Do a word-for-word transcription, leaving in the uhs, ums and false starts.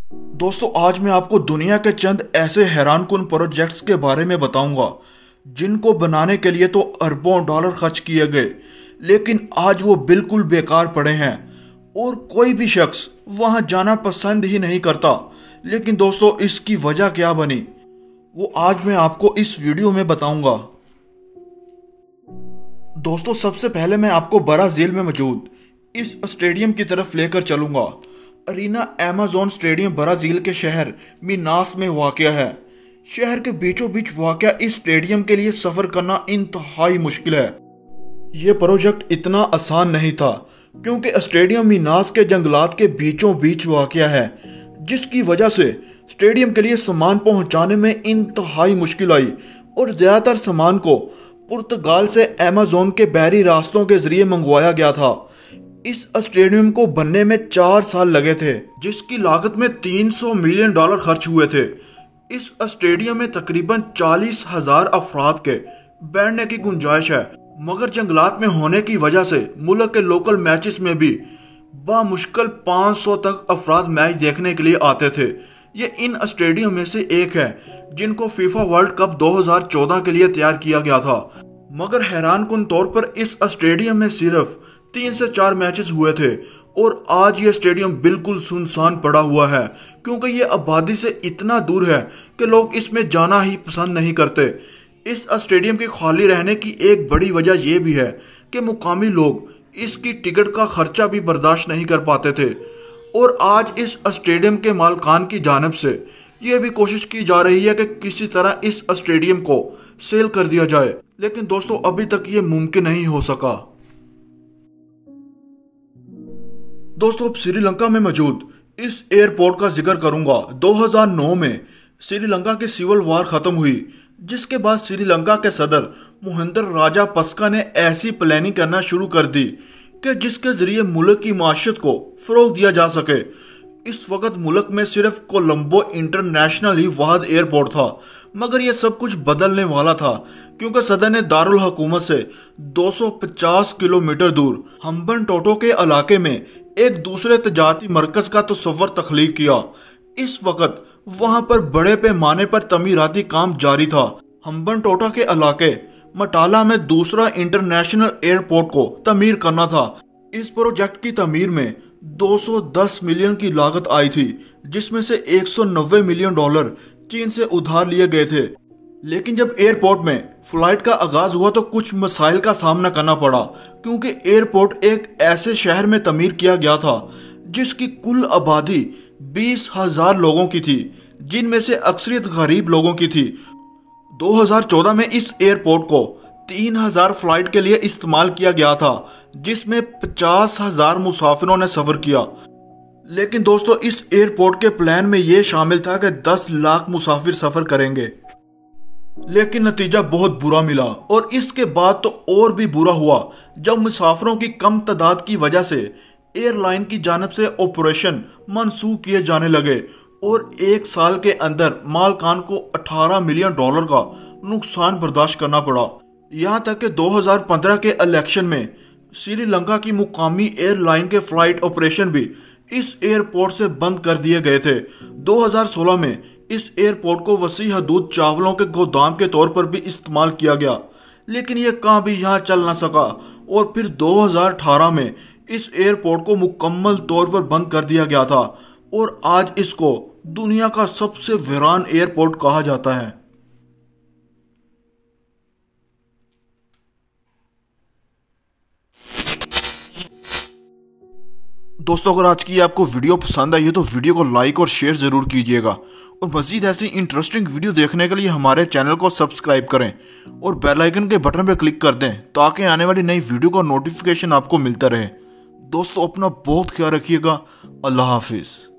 दोस्तों, आज मैं आपको दुनिया के चंद ऐसे हैरानकुन प्रोजेक्ट्स के बारे में बताऊंगा जिनको बनाने के लिए तो अरबों डॉलर खर्च किए गए, लेकिन आज वो बिल्कुल बेकार पड़े हैं और कोई भी शख्स वहां जाना पसंद ही नहीं करता। लेकिन दोस्तों, इसकी वजह क्या बनी वो आज मैं आपको इस वीडियो में बताऊंगा। दोस्तों, सबसे पहले मैं आपको ब्राजील में मौजूद इस स्टेडियम की तरफ लेकर चलूंगा। अरीना अमेज़न स्टेडियम ब्राजील के शहर मिनास में वाक़या है। शहर के बीचों बीच वाक़या इस स्टेडियम के लिए सफ़र करना इंतहाई मुश्किल है। ये प्रोजेक्ट इतना आसान नहीं था क्योंकि स्टेडियम मिनास के जंगलात के बीचों बीच वाक़या है, जिसकी वजह से स्टेडियम के लिए सामान पहुंचाने में इंतहाई मुश्किल आई और ज़्यादातर सामान को पुर्तगाल से अमेज़न के बहरी रास्तों के जरिए मंगवाया गया था। इस स्टेडियम को बनने में चार साल लगे थे, जिसकी लागत में तीन सौ मिलियन डॉलर खर्च हुए थे। इस स्टेडियम में तकरीबन चालीस हजार अफराद के बैठने की गुंजाइश है, मगर जंगलात में होने की वजह से मुल्क के लोकल मैचेस में भी बामुश्किल पाँच सौ तक अफराद मैच देखने के लिए आते थे। ये इन स्टेडियम में से एक है जिनको फीफा वर्ल्ड कप दो हज़ार चौदह के लिए तैयार किया गया था, मगर हैरानकुन तौर पर इस स्टेडियम में सिर्फ तीन से चार मैचेस हुए थे और आज ये स्टेडियम बिल्कुल सुनसान पड़ा हुआ है क्योंकि ये आबादी से इतना दूर है कि लोग इसमें जाना ही पसंद नहीं करते। इस स्टेडियम के खाली रहने की एक बड़ी वजह यह भी है कि मुकामी लोग इसकी टिकट का खर्चा भी बर्दाश्त नहीं कर पाते थे और आज इस स्टेडियम के मालिकान की जानिब से यह भी कोशिश की जा रही है कि किसी तरह इस स्टेडियम को सेल कर दिया जाए, लेकिन दोस्तों अभी तक ये मुमकिन नहीं हो सका। दोस्तों, अब श्रीलंका में मौजूद इस एयरपोर्ट का जिक्र करूंगा। दो हज़ार नौ में श्रीलंका की सिविल वार खत्म हुई, जिसके बाद श्रीलंका के सदर महिंद्र राजापक्सा ने ऐसी प्लानिंग करना शुरू कर दी कि जिसके जरिए मुल्क की माशियत को फरोग दिया जा सके। इस वक्त मुल्क में सिर्फ कोलंबो इंटरनेशनल ही वाहिद एयरपोर्ट था, मगर यह सब कुछ बदलने वाला था क्योंकि सदर ने दारुल हुकूमत से दो सौ पचास किलोमीटर दूर हम्बनटोटो के इलाके में एक दूसरे तजारती मरकज का तस्वर तख्लीक किया। इस वक्त वहां पर बड़े पैमाने पर तमीराती काम जारी था। हम्बनटोटा के इलाके मटाला में दूसरा इंटरनेशनल एयरपोर्ट को तमीर करना था। इस प्रोजेक्ट की तमीर में दो सौ दस मिलियन की लागत आई थी, जिसमें से एक सौ नब्बे मिलियन डॉलर चीन से उधार लिए गए थे। लेकिन जब एयरपोर्ट में फ्लाइट का आगाज हुआ तो कुछ मसाइल का सामना करना पड़ा क्योंकि एयरपोर्ट एक ऐसे शहर में तमीर किया गया था जिसकी कुल आबादी बीस हजार लोगों की थी, जिनमें से अक्सरियत गरीब लोगों की थी। दो हज़ार चौदह में इस एयरपोर्ट को तीन हजार फ्लाइट के लिए इस्तेमाल किया गया था, जिसमें पचास हजार मुसाफिरों ने सफर किया। लेकिन दोस्तों, इस एयरपोर्ट के प्लान में यह शामिल था कि दस लाख मुसाफिर सफर करेंगे, लेकिन नतीजा बहुत बुरा मिला और इसके बाद तो और भी बुरा हुआ जब मुसाफिरों की कम तादाद की वजह से एयरलाइन की जानिब से ऑपरेशन मनसूख किए जाने लगे और एक साल के अंदर मालकान को अठारह मिलियन डॉलर का नुकसान बर्दाश्त करना पड़ा। यहाँ तक कि दो हज़ार पंद्रह के इलेक्शन में श्रीलंका की मुकामी एयरलाइन के फ्लाइट ऑपरेशन भी इस एयरपोर्ट से बंद कर दिए गए थे। दो हज़ार सोलह में इस एयरपोर्ट को वसी हदूद चावलों के गोदाम के तौर पर भी इस्तेमाल किया गया, लेकिन यह कहाँ भी यहाँ चल ना सका और फिर दो हज़ार अठारह में इस एयरपोर्ट को मुकम्मल तौर पर बंद कर दिया गया था और आज इसको दुनिया का सबसे वीरान एयरपोर्ट कहा जाता है। दोस्तों, अगर आज की आपको वीडियो पसंद आई है तो वीडियो को लाइक और शेयर जरूर कीजिएगा और मजीद ऐसी इंटरेस्टिंग वीडियो देखने के लिए हमारे चैनल को सब्सक्राइब करें और बेल आइकन के बटन पर क्लिक कर दें ताकि आने वाली नई वीडियो का नोटिफिकेशन आपको मिलता रहे। दोस्तों, अपना बहुत ख्याल रखिएगा। अल्लाह हाफिज।